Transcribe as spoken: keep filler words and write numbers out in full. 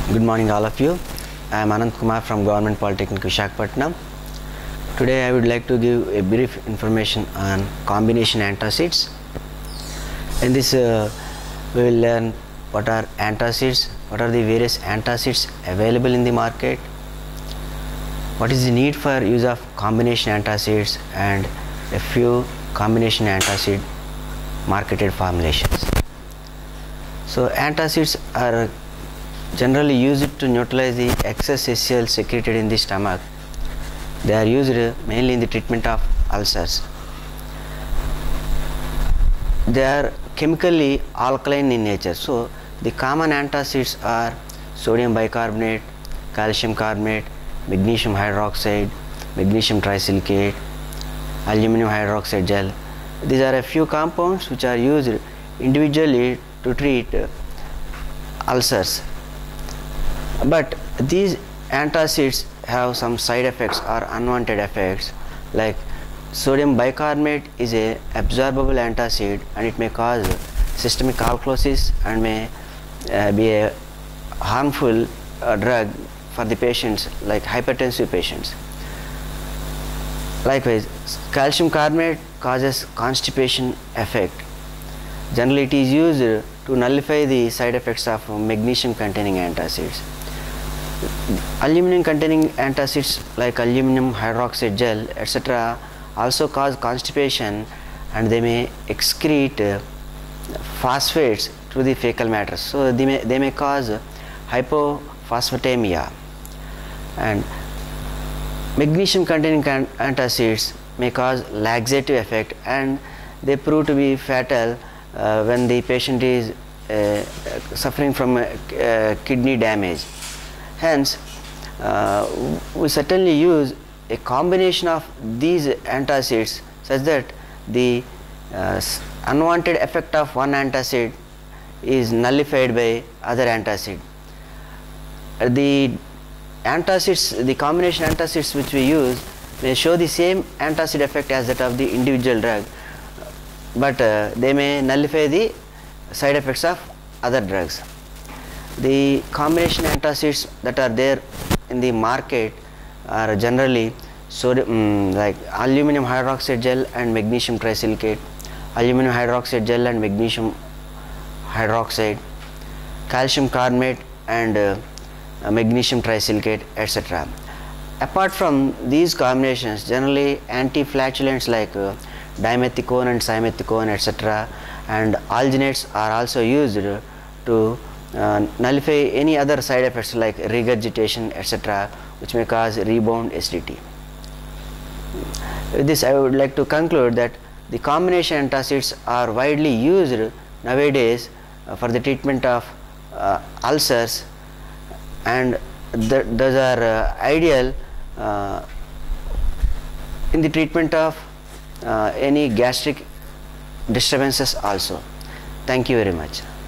Good morning all of you. I am Anant Kumar from Government Polytechnic Visakhapatnam. Today I would like to give a brief information on combination antacids. In this uh, we will learn what are antacids, what are the various antacids available in the market, what is the need for use of combination antacids, and a few combination antacid marketed formulations. So antacids are generally used to neutralize the excess H C l secreted in the stomach. They are used mainly in the treatment of ulcers. They are chemically alkaline in nature. So the common antacids are sodium bicarbonate, calcium carbonate, magnesium hydroxide, magnesium trisilicate, aluminum hydroxide gel. These are a few compounds which are used individually to treat ulcers. But these antacids have some side effects or unwanted effects, like sodium bicarbonate is a absorbable antacid and it may cause systemic alkalosis and may uh, be a harmful uh, drug for the patients, like hypertensive patients. Likewise, calcium carbonate causes constipation effect. Generally it is used to nullify the side effects of magnesium containing antacids. Aluminum containing antacids like aluminum hydroxide gel etc. also cause constipation and they may excrete uh, phosphates through the fecal matter. So they may, they may cause hypophosphatemia. And magnesium containing antacids may cause laxative effect and they prove to be fatal uh, when the patient is uh, suffering from uh, uh, kidney damage. Hence, uh, we certainly use a combination of these antacids such that the uh, unwanted effect of one antacid is nullified by other antacid. Uh, the antacids, the combination antacids which we use may show the same antacid effect as that of the individual drug, but uh, they may nullify the side effects of other drugs. The combination antacids that are there in the market are generally sodium, um, like aluminum hydroxide gel and magnesium trisilicate, aluminum hydroxide gel and magnesium hydroxide, calcium carbonate and uh, uh, magnesium trisilicate, et cetera. Apart from these combinations, generally antiflatulents like uh, dimethicone and simethicone, et cetera, and alginates are also used to Uh, nullify any other side effects like regurgitation, et cetera, which may cause rebound acidity. With this, I would like to conclude that the combination antacids are widely used nowadays uh, for the treatment of uh, ulcers, and th those are uh, ideal uh, in the treatment of uh, any gastric disturbances also. Thank you very much.